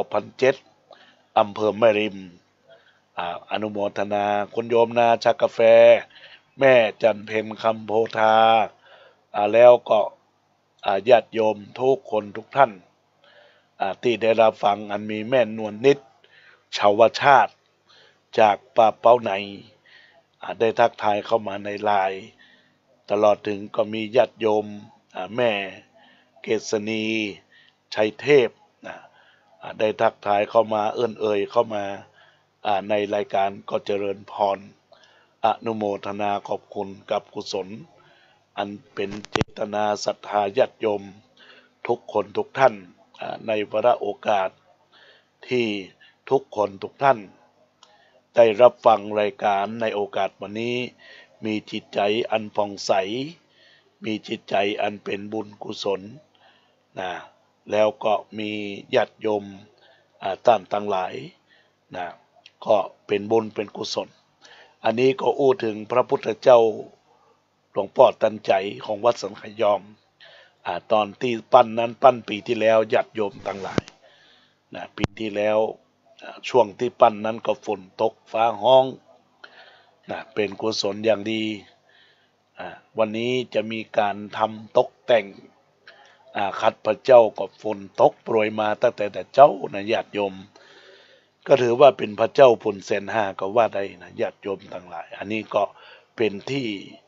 .107อำเภอแม่ริมอนุโมทนาคุณโยมนาชักกาแฟแม่จันเพ็ญคำโพธาแล้วก็ญาติโยมทุกคนทุกท่านที่ได้รับฟังอันมีแม่นวลนิดชาวชาติจากป่าเป้าไหนได้ทักทายเข้ามาในไลน์ตลอดถึงก็มีญาติโยมแม่เกษณีชัยเทพได้ทักทายเข้ามาเอ่ยเข้ามาในรายการก็เจริญพรอนุโมทนาขอบคุณกับกุศลอันเป็นเจตนาศรัทธาญาติโยมทุกคนทุกท่านในวาระโอกาสที่ทุกคนทุกท่านได้รับฟังรายการในโอกาสวันนี้มีจิตใจอันผ่องใสมีจิตใจอันเป็นบุญกุศลแล้วก็มีญาติโยมท่านทั้งหลายก็เป็นบุญเป็นกุศลอันนี้ก็อู้ถึงพระพุทธเจ้าหลวงพ่อตันใจของวัดสังขยอมตอนที่ปั้นปีที่แล้วญาติโยมทั้งหลายปีที่แล้วช่วงที่ปั้นนั้นก็ฝนตกฟ้าห้องเป็นกุศลอย่างดีวันนี้จะมีการทำตกแต่งขัดพระเจ้าก็ฝนตกโปรยมาตั้งแต่เจ้าญาติโยมก็ถือว่าเป็นพระเจ้าพุนเซนห้าก็ว่าได้ญาติโยมทั้งหลายอันนี้ก็เป็นที่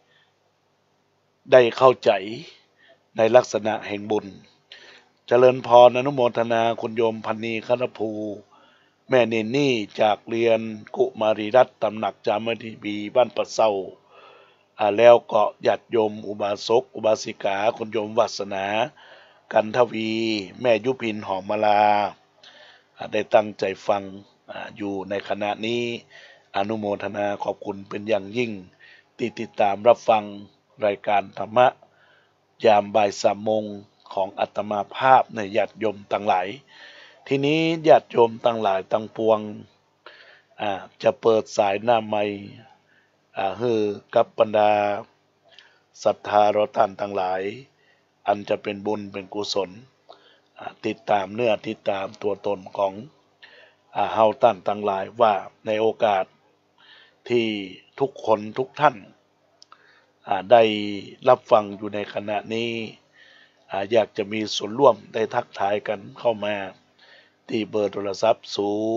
ได้เข้าใจในลักษณะแห่งบุญเจริญพรอนุโมทนาคุณโยมพันนีคณภูแม่เนนนี่จากเรียนกุมารีรัตน์ตำหนักจามทีบีบ้านปะเซาแล้วก็ญาติโยมอุบาสกอุบาสิกาคุณโยมวัสนากันทวี แม่ยุพินหอมมาลาได้ตั้งใจฟังอยู่ในขณะนี้อนุโมทนาขอบคุณเป็นอย่างยิ่งที่ติดตามรับฟังรายการธรรมะยามบ่าย3 โมงของอาตมาภาพในญาติโยมต่างหลายทีนี้ญาติโยมต่างหลายต่างปวงจะเปิดสายหน้าไมค์ฮือกับบรรดาศรัทธาเราท่านทั้งหลายอันจะเป็นบุญเป็นกุศลติดตามเนื้อติดตามตัวตนของเฮาท่านทั้งหลายว่าในโอกาสที่ทุกคนทุกท่านได้รับฟังอยู่ในขณะนี้อยากจะมีส่วนร่วมได้ทักทายกันเข้ามาที่เบอร์โทรศัพท์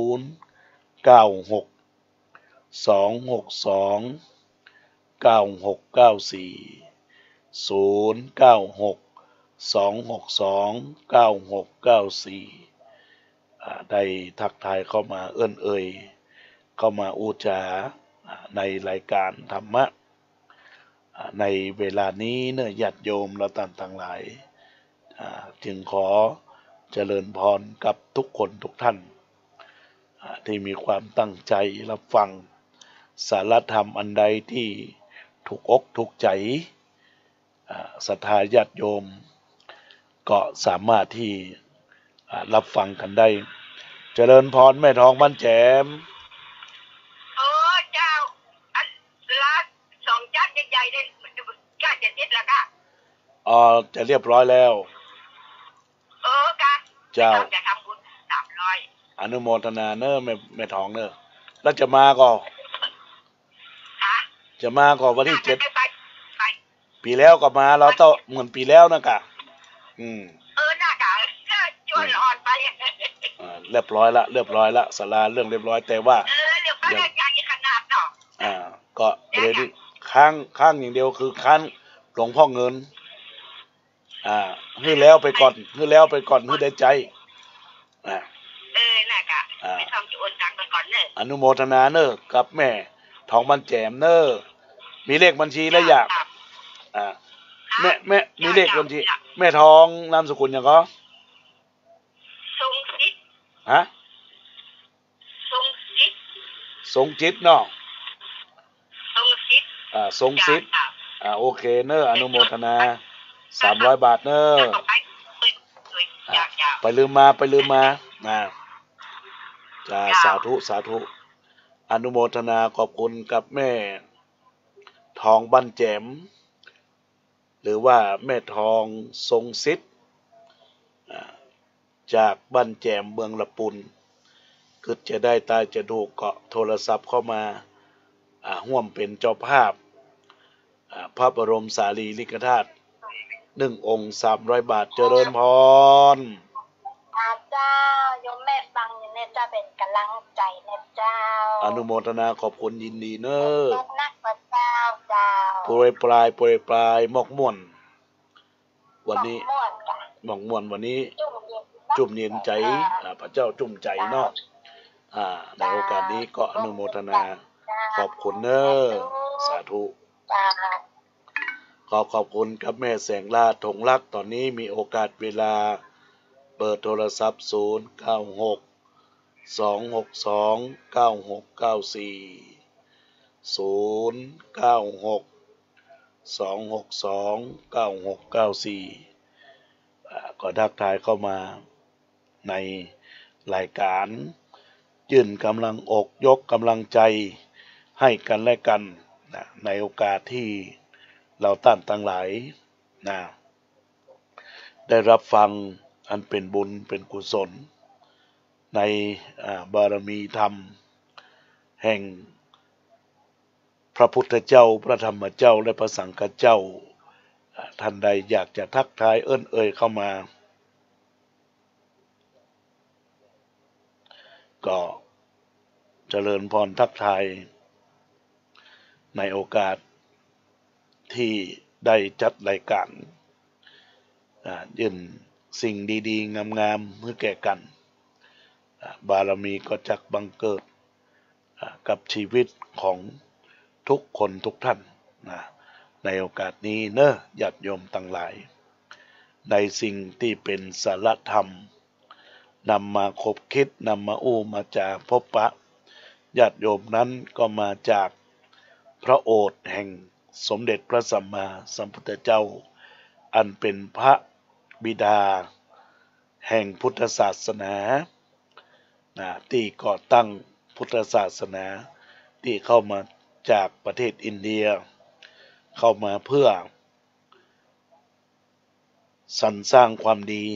096 262 9694 096 262 9694ได้ทักทายเข้ามาเอ่ยเข้ามาอูจาในรายการธรรมะในเวลานี้เนื้อญาติโยมเราต่างหลายจึงขอเจริญพรกับทุกคนทุกท่านที่มีความตั้งใจรับฟังสารธรรมอันใดที่ถูกอกถูกใจศรัทธาญาติโยมก็สามารถที่รับฟังกันได้เจริญพรแม่ทองบ้านแจมเจ้าอันละ2 จานใหญ่ๆเลยก็จะเสร็จแล้วก็จะเรียบร้อยแล้วค่ะเจ้าจะทำบุญ300 อนุโมทนาเนอะแม่ทองเนอะแล้วจะมาก็จะมาก็วันที่7ปีแล้วก็มาเราต้องเหมือนปีแล้วนะกะน่ากะจวนอ่อนไปเรียบร้อยละศาลาเรื่องเรียบร้อยแต่ว่าเรียบร้อยอย่างขนาดเนาะก็เลยที่ค้างอย่างเดียวคือค้างหลวงพ่อเงินฮื้อแล้วไปก่อนฮื้อได้ใจน่ากะไม่ต้องจะโอนตังค์ไปก่อนเนอะอนุโมทนาเนอะกับแม่ทองบ้านแจมเนอะมีเลขบัญชีแล้วอยากแม่มีเลขบัญชีแม่ทองนามสกุลยังก็ทรงจิตทรงจิตเนาะทรงจิตโอเคเนอะอนุโมทนา300 บาทเนอะไปลืมมาจ้าสาธุอนุโมทนาขอบคุณกับแม่ทองบ้านแจมหรือว่าแม่ทองทรงศิษย์จากบ้านแจมเมืองละปุนคือจะได้ตายจะถูกเกาะโทรศัพท์เข้ามาร่วมเป็นเจ้าภาพพระบรมสารีริกธาตุ1 องค์300 บาทเจริญพรเจ้าโยมแม่ฟังอยู่เนี่ยจะเป็นกำลังใจนะเจ้าอนุโมทนาขอบคุณยินดีเนอะนักพระเจ้าโปรยปลายมอกม่วนวันนี้หมอกม่วนวันนี้จุ่มเย็นใจพระเจ้าจุ่มใจเนาะในโอกาสนี้ก็อนุโมทนาขอบคุณเนอะสาธุขอบคุณกับแม่แสงลาถงรักตอนนี้มีโอกาสเวลาเปิดโทรศัพท์096 262 9694 096 262 9694ก็ทักทายเข้ามาในรายการยื่นกำลังอกยกกำลังใจให้กันและกันในโอกาสที่เราท่านทั้งหลายได้รับฟังอันเป็นบุญเป็นกุศลในบารมีธรรมแห่งพระพุทธเจ้าพระธรรมเจ้าและพระสังฆเจ้าท่านใดอยากจะทักทายเอ่ยเข้ามาก็เจริญพรทักทายในโอกาสที่ได้จัดรายการยื่นสิ่งดีๆงามๆเพื่อแก่กันบารมีก็จักบังเกิดกับชีวิตของทุกคนทุกท่านนะในโอกาสนี้เนอะญาติโยมทั้งหลายในสิ่งที่เป็นสารธรรมนำมาคบคิดนำมาอู้มาจากพบปะญาติโยมนั้นก็มาจากพระโอษฐ์แห่งสมเด็จพระสัมมาสัมพุทธเจ้าอันเป็นพระบิดาแห่งพุทธศาสนาที่ก่อตั้งพุทธศาสนาที่เข้ามาจากประเทศอินเดียเข้ามาเพื่อสรรสร้างความดี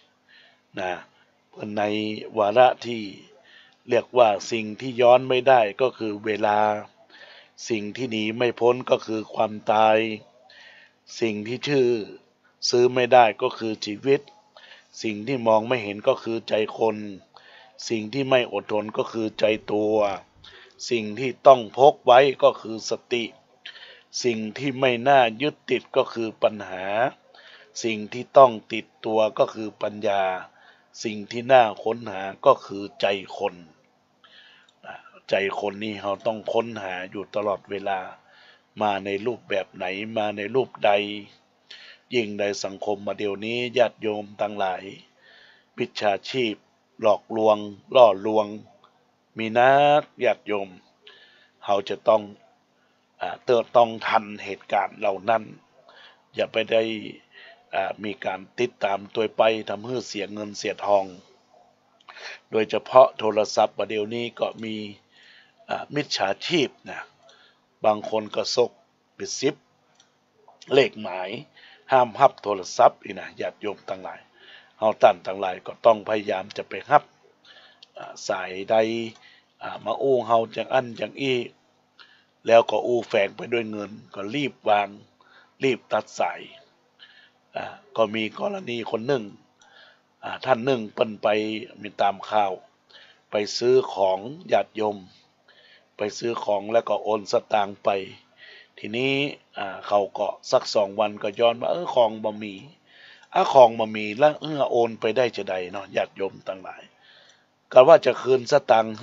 ในวาระที่เรียกว่าสิ่งที่ย้อนไม่ได้ก็คือเวลาสิ่งที่หนีไม่พ้นก็คือความตายสิ่งที่ซื้อไม่ได้ก็คือชีวิตสิ่งที่มองไม่เห็นก็คือใจคนสิ่งที่ไม่อดทนก็คือใจตัวสิ่งที่ต้องพกไว้ก็คือสติสิ่งที่ไม่น่ายึดติดก็คือปัญหาสิ่งที่ต้องติดตัวก็คือปัญญาสิ่งที่น่าค้นหาก็คือใจคนใจคนนี้เราต้องค้นหาอยู่ตลอดเวลามาในรูปแบบไหนมาในรูปใดยิ่งในสังคมมาเดี๋ยวนี้ญาติโยมทั้งหลายมิจฉาชีพหลอกลวงล่อลวงมีนักญาติโยมเราจะต้องทันเหตุการณ์เหล่านั้นอย่าไปได้มีการติดตามตัวไปทำให้เสียเงินเสียทองโดยเฉพาะโทรศัพท์ประเดี๋ยวนี้ก็มีมิจฉาชีพบางคนก็ส่งไปซิปเลขหมายห้ามรับโทรศัพท์ญาติโยมทั้งหลายเฮาท่านทั้งหลายก็ต้องพยายามจะไปรับสายใดมาอู้เฮาจังอันจังอี้แล้วก็อู้แฝงไปด้วยเงินก็รีบวางรีบตัดสายก็มีกรณีคนหนึ่งท่านหนึ่งเปิ้นไปมีตามข่าวไปซื้อของญาติโยมไปซื้อของแล้วก็โอนสตางค์ไปทีนี้เขาก็สัก2 วันก็ย้อนมาของบ่มีของบ่มีแล้วโอนไปได้จะใดเนาะญาติโยมทั้งหลายก็ว่าจะคืนสตางค์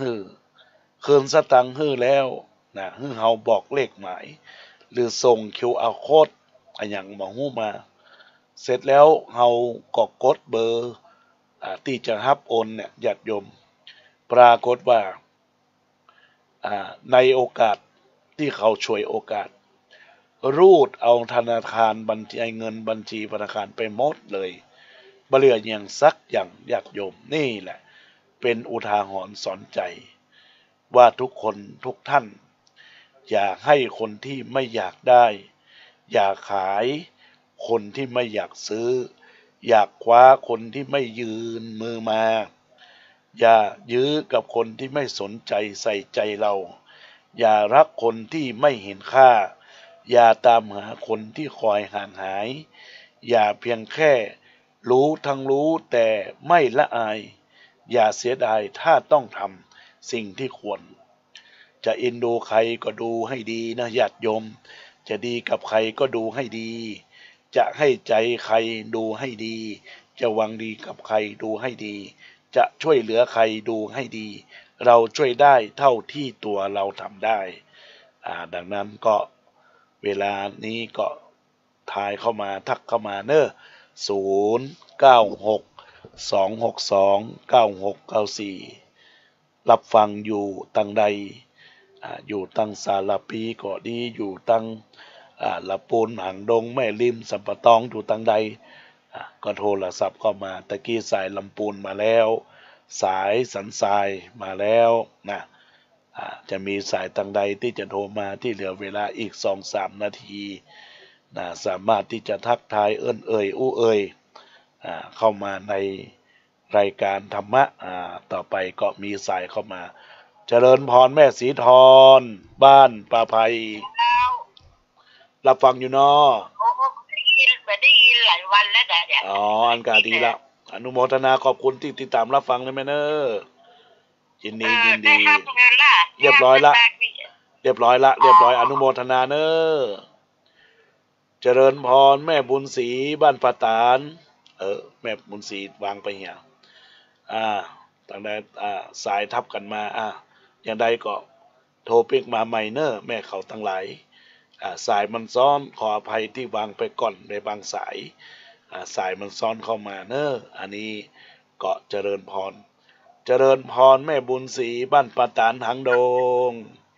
แล้วเฮาบอกเลขหมายหรือส่ง QR code อย่างบ่ฮู้มาเสร็จแล้วเฮาก็กดเบอร์ที่จะรับโอนเนี่ยญาติโยมปรากฏว่าในโอกาสที่เขาช่วยโอกาสรูดเอาธนาคารบัญชีเงินบัญชีธนาคารไปหมดเลยบ่เหลือหยังสักอย่างญาติโยมนี่แหละเป็นอุทาหรณ์สอนใจว่าทุกคนทุกท่านอย่าให้คนที่ไม่อยากได้อย่าขายคนที่ไม่อยากซื้ออยากคว้าคนที่ไม่ยืนมือมาอย่ายื้อกับคนที่ไม่สนใจใส่ใจเราอย่ารักคนที่ไม่เห็นค่าอย่าตามหาคนที่คอยห่างหายอย่าเพียงแค่รู้ทั้งรู้แต่ไม่ละอายอย่าเสียดายถ้าต้องทำสิ่งที่ควรจะเอ็นดูใครก็ดูให้ดีนะญาติโยมจะดีกับใครก็ดูให้ดีจะให้ใจใครดูให้ดีจะหวังดีกับใครดูให้ดีจะช่วยเหลือใครดูให้ดีเราช่วยได้เท่าที่ตัวเราทำได้ดังนั้นก็เวลานี้ก็ทายเข้ามาทักเข้ามาเนอะ0962629694รับฟังอยู่ตังใดอยู่ตังสารปีก็ดีอยู่ตังละปูนหางดงแม่ริมสัมปะตองอยู่ตังใดก็โทรศัพท์เข้ามาตะกี้สายลำปูนมาแล้วสายสันทรายมาแล้วจะมีสายตังใดที่จะโทรมาที่เหลือเวลาอีก 2-3 นาทีสามารถที่จะทักทายอู้เอ่ยเข้ามาในรายการธรรมะต่อไปก็มีสายเข้ามาเจริญพรแม่สีทรบ้านป่าไผ่รับฟังอยู่เนาะได้ยินหลายวันแล้วแต่อันกาดีละอนุโมทนาขอบคุณที่ติดตามรับฟังนะแม่เนอยินดีเรียบร้อยละอนุโมทนาเนอเจริญพรแม่บุญศรีบ้านปะตานแม่บุญศรีวางไปเหี่ยตั้งแต่สายทับกันมาอย่างใดก็โทรเปีกมาใหม่เนอะแม่เขาทั้งหลายสายมันซ้อนขออภัยที่วางไปก่อนในบางสายสายมันซ้อนเข้ามาเนอะอันนี้ก็เจริญพรเจริญพรแม่บุญศรีบ้านปะตานหางดง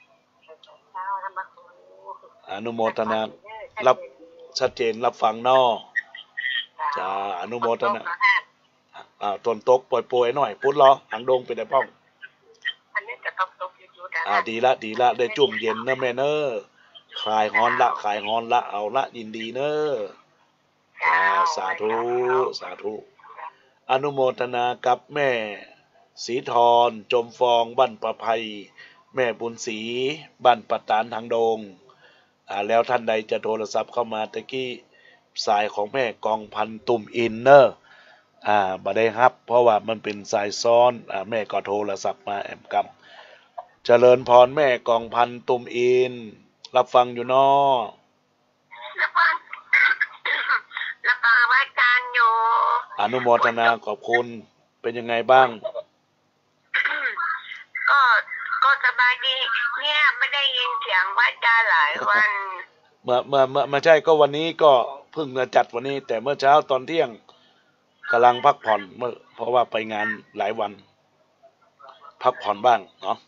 อนุโมทนารับชัดเจนรับฟังนอจะอนุโมทนาตนตกป่วยๆหน่อยพุทธเหรอหางดงเป็นไงป้องอันนี้จะตกอยู่ดีละได้จุ่มเย็นนะแม่เนอคลายฮอนละเอาละยินดีเนอสาธุอนุโมทนากับแม่ศรีธรจมฟองบ้านประภัยแม่บุญศรีบ้านปะตานหางดงแล้วท่านใดจะโทรศัพท์เข้ามาตะกี้สายของแม่กองพันตุ่มอินเนอร์บ่ได้รับเพราะว่ามันเป็นสายซ้อนแม่ก็โทรศัพท์มาแอมกำเจริญพรแม่กองพันตุ่มอินรับฟังอยู่นอรับฟังว่าการอยู่อนุโมทนาขอบคุณเป็นยังไงบ้างก็สบายดีเนี่ยไม่ได้ยินเสียงว่าจะหลายวันมาใช่ก็วันนี้ก็เพิ่งมาจัดวันนี้แต่เมื่อเช้าตอนเที่ยงกำลังพักผ่อนเพราะว่าไปงานหลายวันพักผ่อนบ้างเนาะ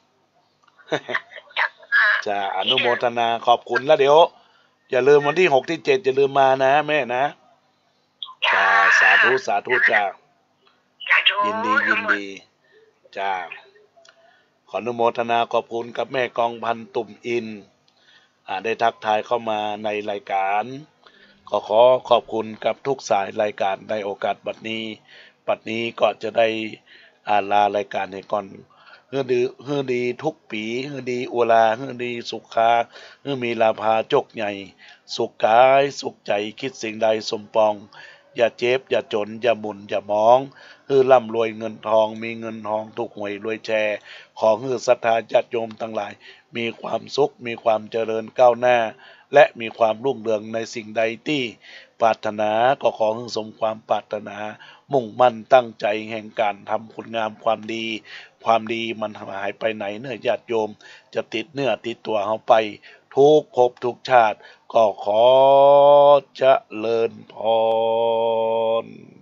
จะอนุโมทนาขอบคุณแล้วเดี๋ยวอย่าลืมวันที่6 ที่ 7อย่าลืมมานะแม่นะจ้าสาธุจ้ายินดีจ้าขออนุโมทนาขอบคุณกับแม่กองพันตุ่มอินได้ทักทายเข้ามาในรายการก็ขอขอบคุณกับทุกสายรายการในโอกาสบัดนี้ก็จะได้ลารายการให้ก่อนเฮือดีทุกปีเฮือดีอุลาเฮือดีสุขาเฮือมีลาภาจกใหญ่สุขกายสุขใจคิดสิ่งใดสมปองอย่าเจ็บอย่าจนอย่าหมุนอย่ามองฮือร่ำรวยเงินทองมีเงินทองทุกหวยรวยแชร์ขอฮือศรัทธาญาติโยมทั้งหลายมีความสุขมีความเจริญก้าวหน้าและมีความรุ่งเรืองในสิ่งใดที่ปรารถนาก็ขอให้สมความปรารถนามุ่งมั่นตั้งใจแห่งการทำคุณงามความดีมันหายไปไหนเนื้อญาติโยมจะติดเนื้อติดตัวเฮาไปทุกภพทุกชาติก็ขอเจริญพร